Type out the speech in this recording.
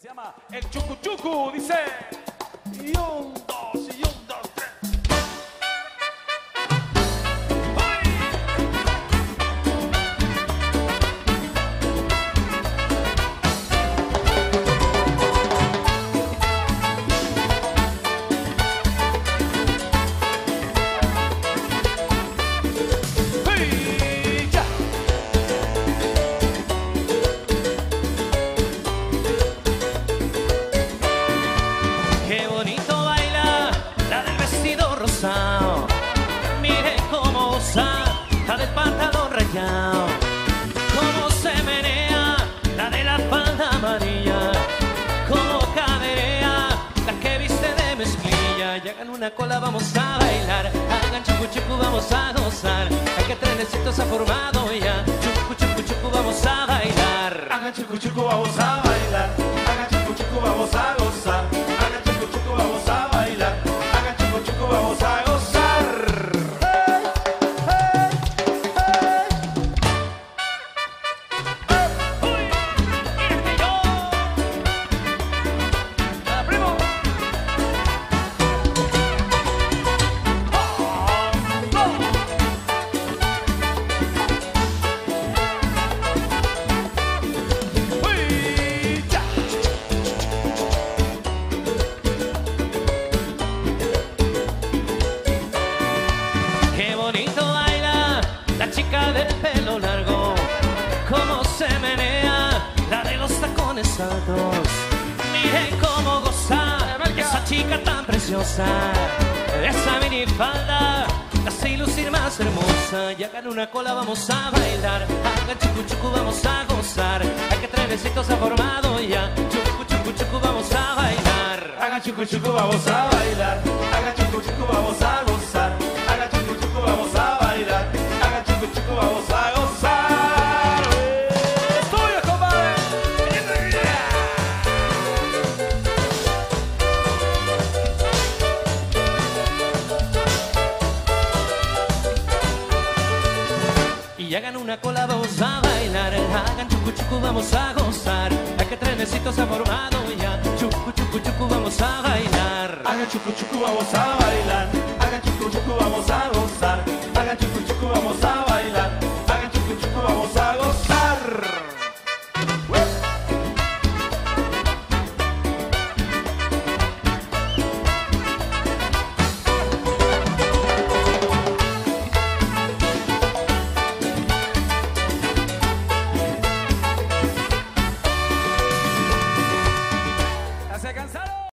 Se llama El Chucu Chucu, dice. Y un, dos, tres. Miren cómo usa la del pantalón rayado, cómo se menea la de la falda amarilla, cómo caderea la que viste de mezclilla. Y hagan una cola, vamos a bailar, hagan chucu chucu, vamos a gozar. Hay que trenecitos ha formado ya, chucu chucu chucu, vamos a bailar. Hagan chucu chucu, vamos a bailar, hagan chucu chucu, vamos a gozar. Hagan chucu chucu, vamos a bailar, hagan chucu chucu, vamos a gozar. Chica del pelo largo, cómo se menea la de los tacones altos. Miren cómo goza esa chica tan preciosa, esa minifalda la hace lucir más hermosa. Y hagan una cola, vamos a bailar, hagan chucu chucu, vamos a gozar. Hay que trenecitos ha formado ya, chucu chucu chucu, vamos a bailar. Hagan chucu chucu, vamos a bailar, hagan chucu chucu, vamos a gozar. Hagan chucu chucu, vamos a bailar, hagan chucu chucu, vamos a gozar. ¡Estudio, compadre! Y hagan una cola, vamos a bailar, hagan chucu chucu, vamos a gozar. Hay que trenecitos ha formado ya, chucu chucu chucu, vamos a bailar. Hagan chucu chucu, vamos a bailar, hagan chucu chucu, vamos a gozar. Hagan chucu chucu, vamos a bailar, hagan chucu chucu, vamos a gozar. ¿Ya se cansaron?